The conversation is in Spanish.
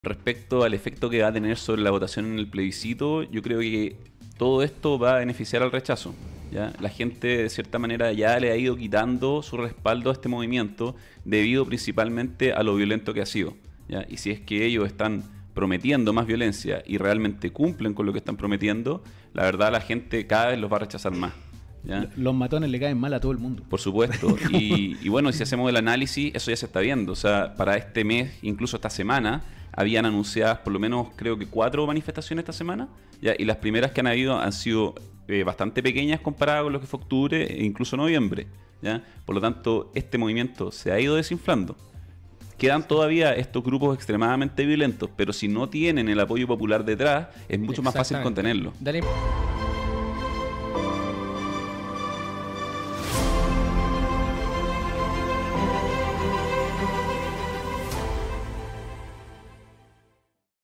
Respecto al efecto que va a tener sobre la votación en el plebiscito, yo creo que todo esto va a beneficiar al rechazo. ¿Ya? La gente, de cierta manera, ya le ha ido quitando su respaldo a este movimiento debido principalmente a lo violento que ha sido. ¿Ya? Y si es que ellos están prometiendo más violencia y realmente cumplen con lo que están prometiendo, la verdad la gente cada vez los va a rechazar más. ¿Ya? Los matones le caen mal a todo el mundo. Por supuesto. Y bueno, si hacemos el análisis, eso ya se está viendo. O sea, para este mes, incluso esta semana, habían anunciadas por lo menos creo que 4 manifestaciones esta semana. ¿Ya? Y las primeras que han habido han sido bastante pequeñas comparadas con lo que fue octubre e incluso noviembre. ¿Ya? Por lo tanto, este movimiento se ha ido desinflando. Quedan todavía estos grupos extremadamente violentos, pero si no tienen el apoyo popular detrás, es mucho más fácil contenerlo. Dale.